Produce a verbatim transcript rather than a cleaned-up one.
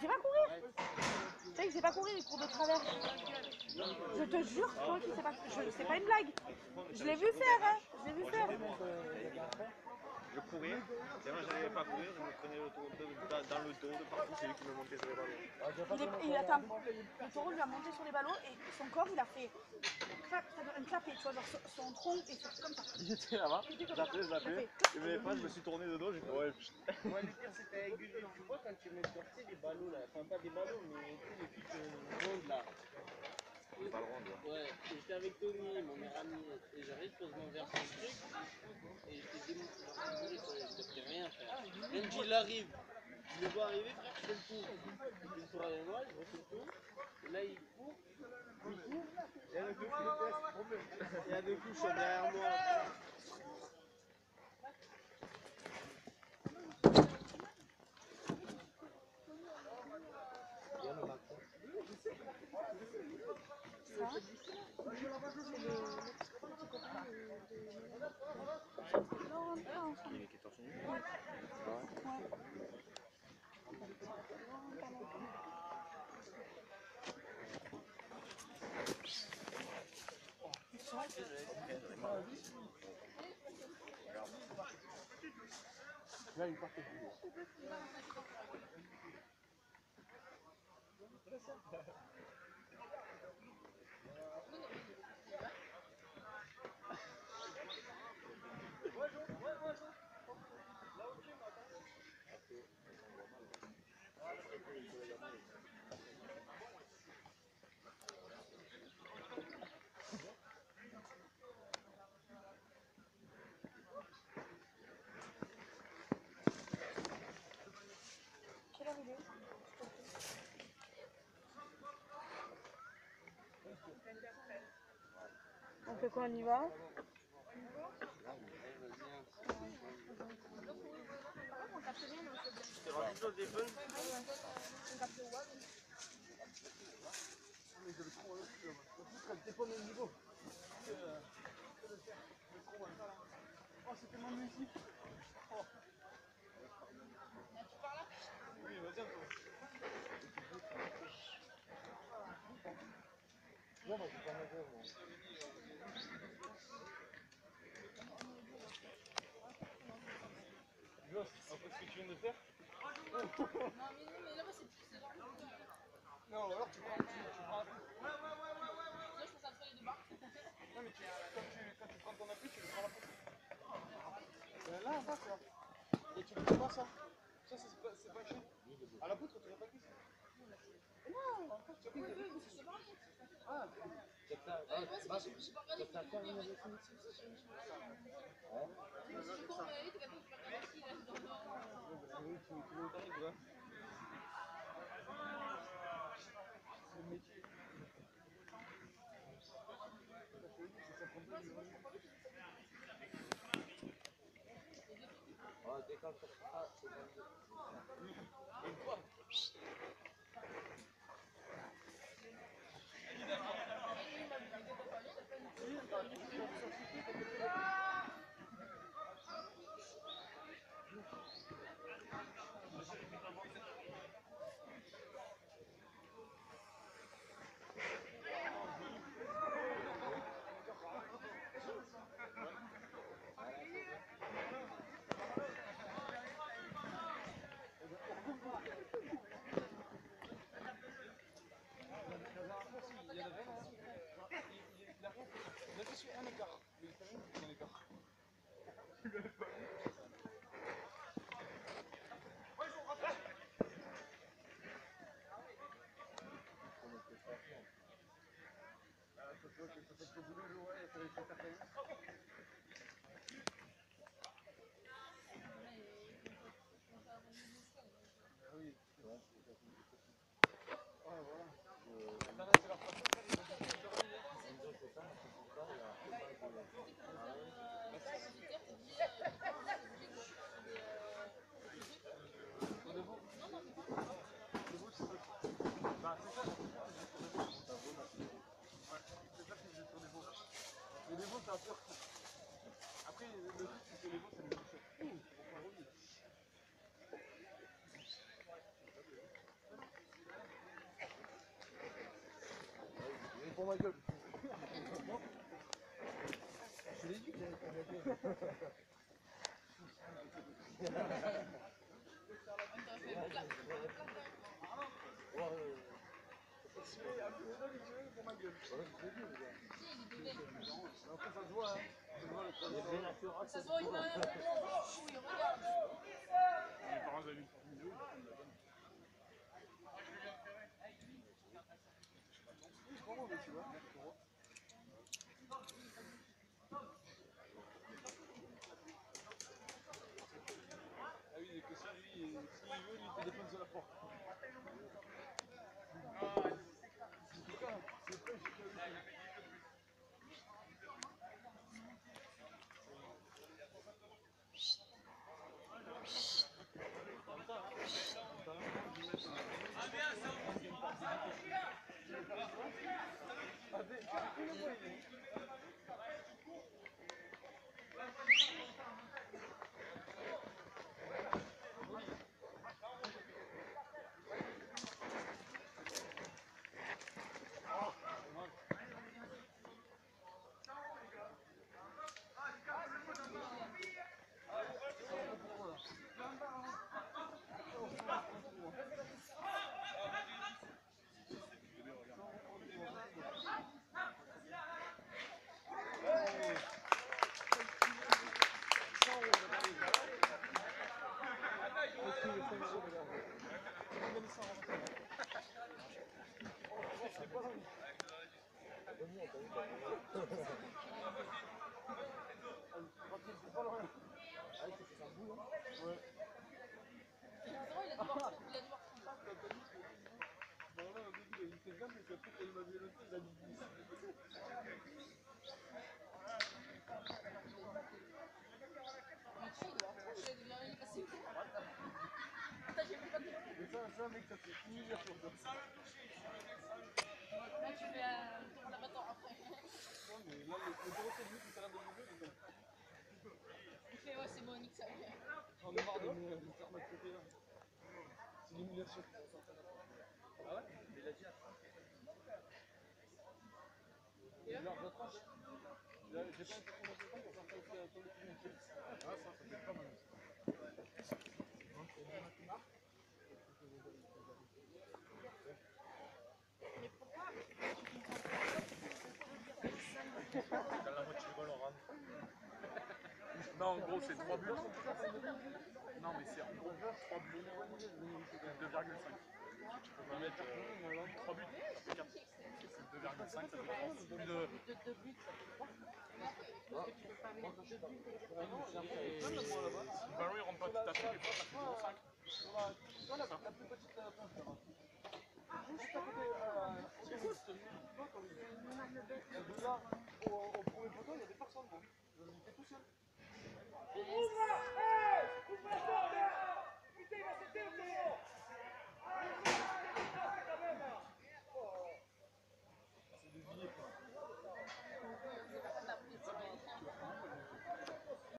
sait pas courir. Tu sais, il sait pas courir, il court de travers. Je te jure, toi qui sais pas. Je... C'est pas une blague. Je l'ai vu faire, hein. Je l'ai vu faire. Je courais, et moi j'arrivais pas à courir, je me prenais le tour de, dans, dans le dos de partout, c'est lui qui me montait sur les ballons. Il, est, il attend, le taureau lui a monté sur les ballots et son corps il a fait clap, un clapet, tu vois, genre son, son tronc et c'est comme ça. J'étais là-bas, j'appelais, j'appelais, je venais pas, je me suis tourné de dos, j'ai fait ouais. Moi le pire c'était avec Gugus, tu vois quand tu mets sur des ballots là, enfin pas des ballots mais les trucs euh, rondes là. Les balles rondes. Ouais, j'étais avec Tony, mon meilleur ami, et j'arrive, je pose mon verre sur le truc, et j'étais démonté, je ne pouvais rien faire. Même qu'il arrive, je le vois arriver, frère, je fais le tour. Il court avec moi, je refais le tour, et là il court, il court, et à deux coups, et à deux coups, je suis derrière moi. Qui est torse nu. Là, il part plus. Quelle heure il est? On fait quoi, on y va? C'est rendu sur le téléphone. Mais je le trouve aussi, c'est pas mon niveau. Oh, c'est tellement magnifique. Oh. Tu pars là? Oui, vas-y, encore. Non, non, c'est pas ma gueule, moi. Joss, après ce que tu viens de faire? Non, mais non, mais là-bas, c'est genre. Non, alors tu prends, tu, tu prends un coup. Ouais, ouais, ouais, ouais, ouais, ouais. Là, je pense à faire les deux barres. Non, mais tu, quand, tu, quand tu prends ton appui, tu le prends la poche. Ben là, là, quoi. Et tu le fais pas, ça. Ça, c'est pas, c'est pas cher. À la poutre, tu l'as pas cuit, ça. Non, en fait, tu as cuit. C'est pas grave. Ah, c'est ça. Ah, c'est pas grave. C'est pas grave. C'est pas grave. Oui, tu veux t'arrives, ouais. C'est le métier. Oh, décale sur ça, c'est bon. Et quoi? Après, le truc, c'est que les veaux, ça nous touche. pour ma gueule. Je l'ai dit que j'avais pas la gueule. Pour ma gueule. Après ça se voit, hein. Ça se voit, il va il regarde. Mes parents avaient vu une vidéo, ils la donnent. C'est pas bon, mais tu vois. Ah oui, que si lui, s'il veut, lui, il te défonce la porte. En tout cas, c'est pas juste. Ça, mec, ça fait une milliard sur toi. Là, tu fais un tour d'abattant après. Non, mais là, le zéro sept minutes, c'est rien de nouveau, mais bon. Il fait, ouais, c'est bon, nique ça. J'en ai marre de me de faire ma côté là. C'est l'émulation. Ah ouais? Il a dit à trente. Il a dit à trente. J'ai pas été comment c'est pour faire ça aussi à ton équipe. Ah, ça, ça fait pas mal. Quand la moitié du ballon rentre. Non, en gros, c'est trois buts. Non, mais c'est en gros trois buts. deux virgule cinq. Tu peux pas mettre euh, trois buts, ça fait quatre. deux virgule cinq, ça fait trois. Plus de. deux buts, ça fait trois. Parce que tu peux pas mettre deux buts et Et si le ballon il rentre pas tout à fait, des fois ça fait zéro virgule cinq. Voilà, tu vois la, la plus petite euh, pince là. Juste à côté, euh, au bout, tu vois, comme il y a de là au, au